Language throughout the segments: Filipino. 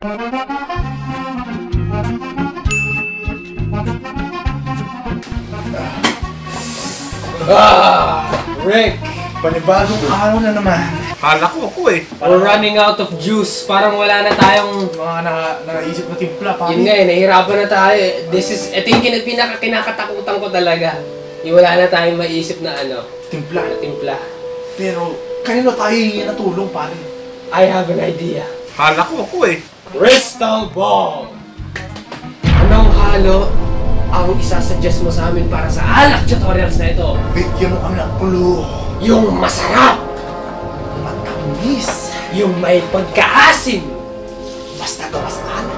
Rick! Panibagong araw na naman. Kala ko ako eh. We're running out of juice. Parang wala na tayong... Mga naisip na timpla, pare. Yun nga eh, nahihirapan na tayo. Ito yung pinaka-kinakatakutan ko talaga. Yung wala na tayong maisip na ano. Timpla. Na timpla. Pero, kanino tayo hihingi na tulong, pare? I have an idea. Kala ko ako eh. Crystal Ball! Anong halo ang isasuggest mo sa amin para sa alak tutorials na ito? Bigyan mo kami ng clue. Yung masarap! Matamis. Yung may pagkaasim! Basta gawa sa alak.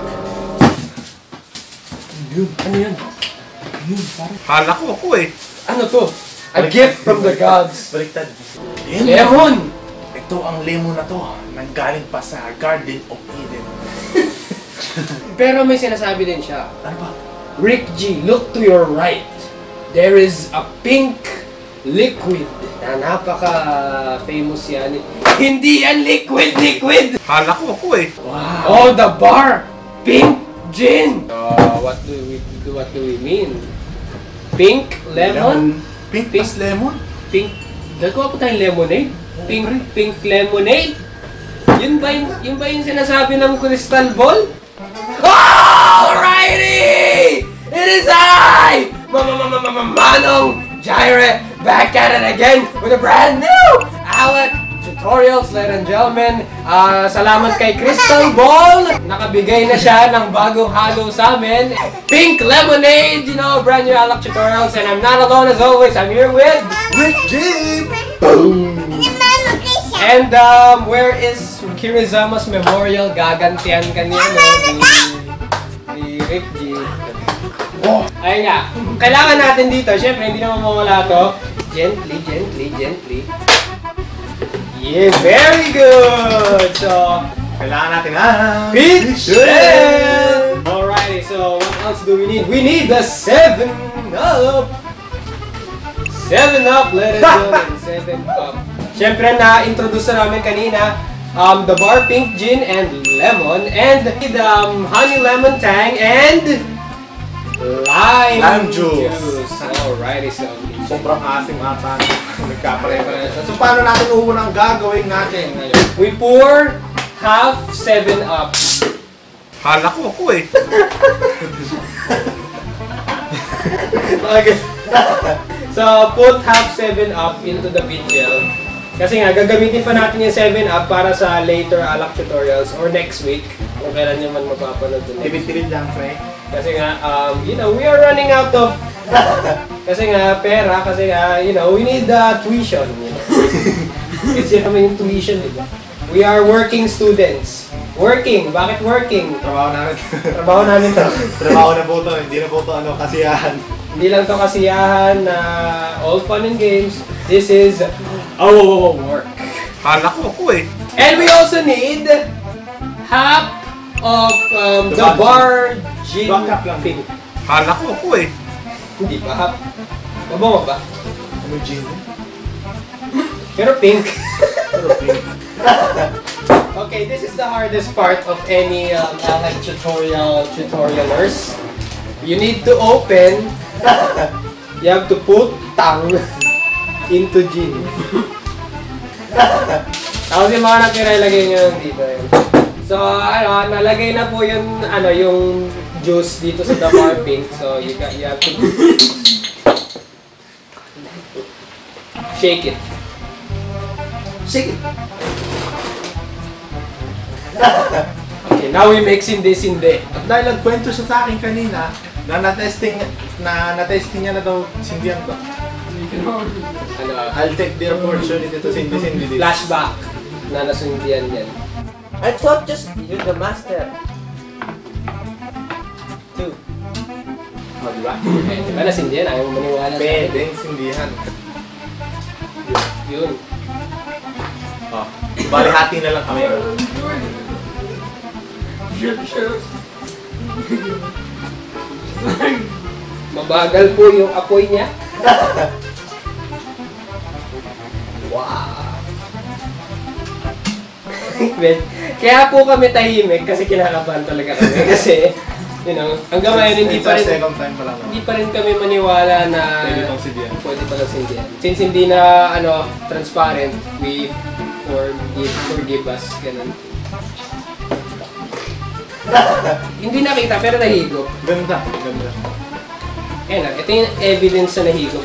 Yun, ano yun? Yun, pare. Kala ko ako eh. Ano to? A gift from the gods! Baliktad. Lemon! Ito ang lemon na to. Nanggaling pa sa Garden of Eden. Pero may sinasabi din siya. Ano ba? Rick G, look to your right. There is a pink liquid na napaka-famous yan. Hindi yan liquid! Kala ko ako eh. Wow! Oh, the bar! Pink gin! What do we mean? Pink lemon? Pink plus lemon? Pink... Gagawa po tayong lemonade? Pink lemonade? Yun ba yung sinasabi ng crystal ball? Alrighty! It is I! Manong Jaire back at it again with a brand new Alec Tutorials, ladies and gentlemen. Salamat kay Crystal Ball. Nakabigay na siya ng bagong halo sa amin. Pink lemonade, you know, brand new Alec Tutorials. And I'm not alone as always. I'm here with Rick G! Boom! And where is Kirizama's Memorial? Gagantihan kanina ni Rick G. Oh, ayun nga. Kailangan natin dito. Siyempre, hindi naman mawala to. Gently. Yeah, very good! So, Kailangan natin ang... Pitchen! Alrighty, so what else do we need? We need the 7-Up! 7-Up, ladies and gentlemen. 7-Up. Siyempre, na-introduce na namin kanina the bar pink gin and lemon and the honey lemon tang and lime juice. Alrighty, so Sobrang asim ata. Nagkapare-pare siya. So paano natin unang gagawin natin ngayon? we pour half 7-Up. Kala ko ako eh. Okay. So, put half 7-Up into the pitchel. Kasi nga, gagamitin pa natin yung 7-Up para sa later alak tutorials or next week. Kung kailan nyo man mapapanood dun. Tibid-tibid lang, pre. Kasi nga, you know, we are running out of... kasi nga, pera. Kasi nga, you know, we need tuition. You know? Kasi kami yung tuition, di ba? We are working students. Working. Bakit working? Trabaho namin. Trabaho namin to. Trabaho na po to. Hindi na po to kasiyahan. Hindi lang to kasiyahan na all fun and games. This is our work. Kala ko ako eh. And we also need half of the bar gin Backup lang. pink. Kala ko ako eh. Hindi pa half. Mabango ba? Ano gin? Pero pink. Pero pink. Okay, this is the hardest part of any like tutorialers. You need to open. You have to put tang into gin. Tapos yung mga natira, ilagay nyo dito. So, ano, nalagay na po yung, yung juice dito sa the bar pink. So, you have to shake it. Sige. Okay, now we mixing this in there. At dahil nagkwento siya sa akin kanina, na na-testing niya na daw sindihan ko. I'll take the opportunity to sindi this. Flashback na nasundian yan. I thought just you're the master. Two. Oh, diba? Eh, di ba nasundian? Ayaw mo maniwala sa akin. Pwedeng sindihan. Yun. Oh, bali hati na lang kami. Mabagal po yung apoy niya. Wow! Kaya po kami tahimik kasi kinakabahan talaga kami. Kasi, you know, hanggang ngayon hindi pa rin, second time pa lang. hindi pa rin kami maniwala na Pwede itong sindihan. pwede palang sindihan. Since hindi na, transparent, we forgive us, ganun. Hindi nakita, pero nahigop. Ganda, ganda. Ayan na, ito yung evidence na nahigop.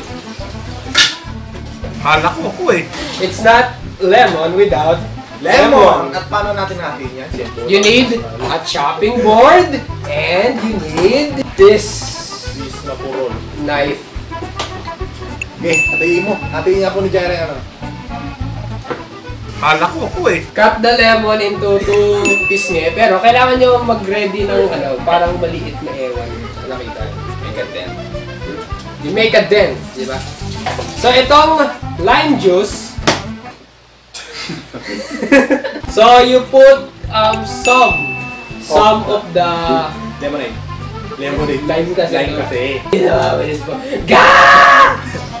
Halak mo ko eh. It's not lemon without Lemon! At paano natin natin yan? Siyempre. You need a chopping board and you need this Bis na purol. knife. Okay, hatiin mo. Hatiin niya po ni Jerry ano. Halak mo ko eh. Cut the lemon into 2 pisngi, pero kailangan nyo mag-ready ng parang maliit na ewan. Nakita, make a dent. You make a dent, di ba? So itong lime juice, so you put some of the Lemonade. Lemonade. lime kasi. Lime kasi. Pinawis po. Gah!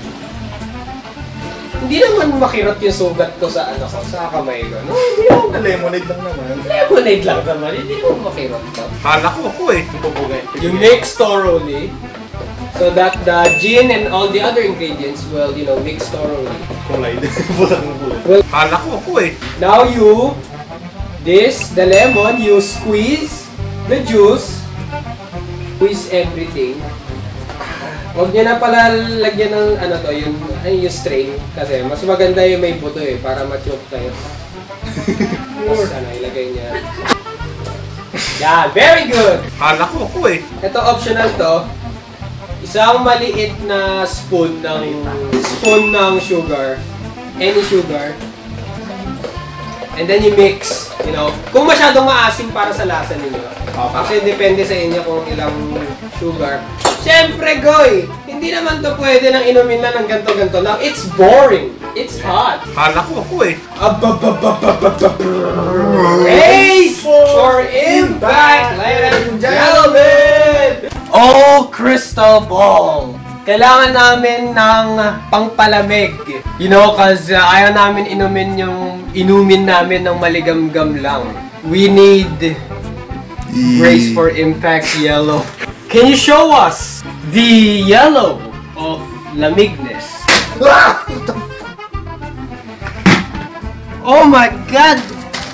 Hindi naman makirot yung sugat ko sa sa kamay ko. No, hindi naman. Lemonade lang naman. Lemonade lang naman. Hindi naman makirot to. Halak mo ko eh. Pupugay. You mix thoroughly so that the gin and all the other ingredients will, mix thoroughly. Kulay. Butak ng kulay. Well, Halak mo ko eh. now the lemon, you squeeze the juice, squeeze everything. Huwag nyo na pala lagyan ng yung strain. Kasi mas maganda yung may buto para ma-choke kayo. Tapos ilagay niya. Yeah, very good! Halak mo ko eh. Ito optional to. Isang maliit na spoon ng sugar. Any sugar. And then you mix, Kung masyadong maasim para sa lasa ninyo. Kasi depende sa inyo kung ilang sugar. Siyempre, Goy! Hindi naman to pwede nang inumin na ng ganto-ganto lang. It's boring. It's hot. Halak mo ko eh. Race for impact, ladies and gentlemen! Oh, crystal ball! Kailangan namin ng pangpalamig. Cause ayaw namin inumin namin ng maligamgam lang. We need Brace for Impact Yellow. Can you show us the yellow of lamigness? Oh my God!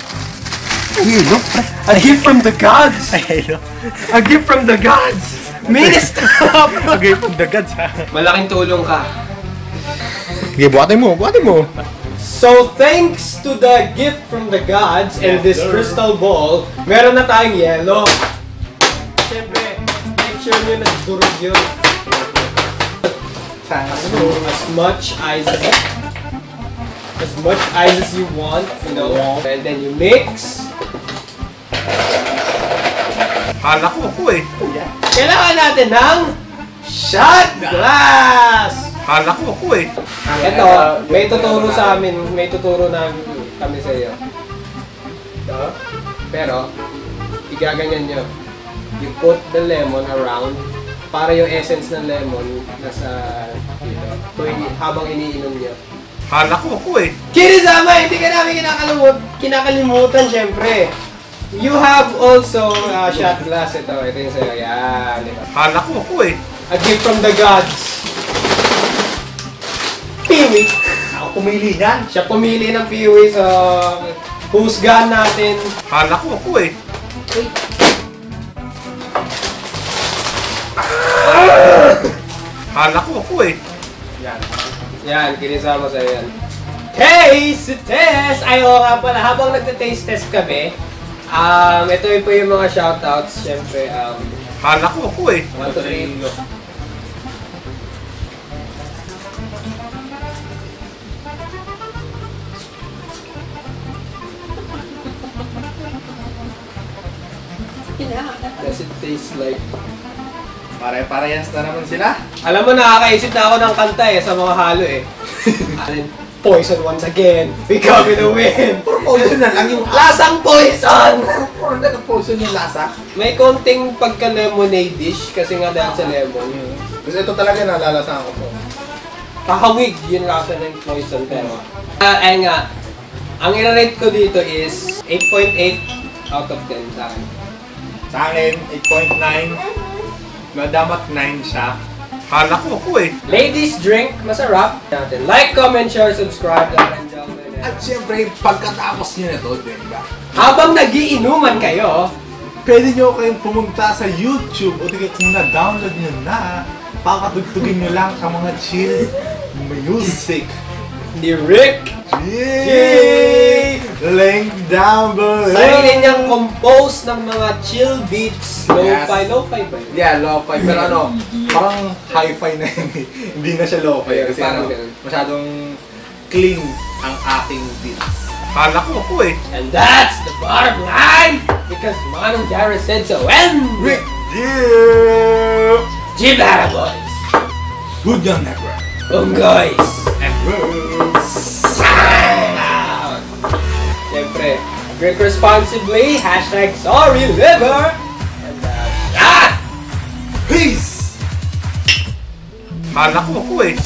A gift from the gods! A gift from the gods! Minister! Okay, from the gods ha. Malaking tulong ka. Okay, buhatin mo. So thanks to the gift from the gods and this crystal ball, meron na tayong yellow. Siyempre, make sure nyo nagdurog yun. As much ice as you want, and then you mix. Halak mo ko eh. Kailangan natin ng shot glass! Halak mo ko eh. Ito, may tuturo na kami sa iyo. Ito, pero, igaganyan nyo. You put the lemon around para yung essence ng lemon nasa dito. Habang iniinom nyo. Halak mo ko eh. Kirisama, hindi ka namin kinakalimutan, syempre. You have also a shot glass. Ito yung sa'yo. Yan. Halak mo ko eh. A gift from the gods. Piwi. Ako pumili niyan. Siya pumili ng piwi, so husgahan natin. Halak mo ko eh. Halak mo ko eh. Yan, kinisama sa'yo yan. Taste test! Ay, oo nga pala, habang nagta-taste test kami, ito po yung mga shoutouts, syempre, Halak mo ko eh. 1, 2, 3. Does it taste like... Pare-parehas na naman sila. Alam mo, nakakaisip na ako ng kanta sa mga halo Poison once again, we coming to win. Puro poison na lang yung Lasang poison! Puro nag-poison yung lasa. May konting pagka-lemonade-ish kasi nga dahil sa lemon. Kasi ito talaga nalalasahan ko po. Kakawig yung lasa ng poison pero... ayun nga, Ang i-rate ko dito is 8.8 out of 10 sa akin. Sa akin, 8.9. Madamat 9 siya. Kala ko ako eh. Ladies drink, masarap. Like, comment, share, subscribe, ladies and gentlemen. At syempre, pagkatapos nyo na to, diba? Habang nagiinuman kayo, Pwede nyo kayong pumunta sa YouTube o tigil kung na-download nyo na, papatugtugin nyo lang ang mga chill music. ni Rick, Yay! Link down below! sarili niyang compose ng mga chill beats. Lo-fi, Yes. lo-fi ba yun? Yeah, lo-fi. Pero ano, parang hi-fi na yun eh. Hindi na siya lo-fi. Yeah, Kasi parang ano, ganun. masyadong clean ang aking beats. Kala ko ako eh. And that's the bottom line! Because Manong Jared said so. And Rick, yeah! Gibara boys! Good Young Network. Guys! Sound! Siyempre, drink responsibly, hashtag sorry liver, and shot! Peace! Kala ko ako eh.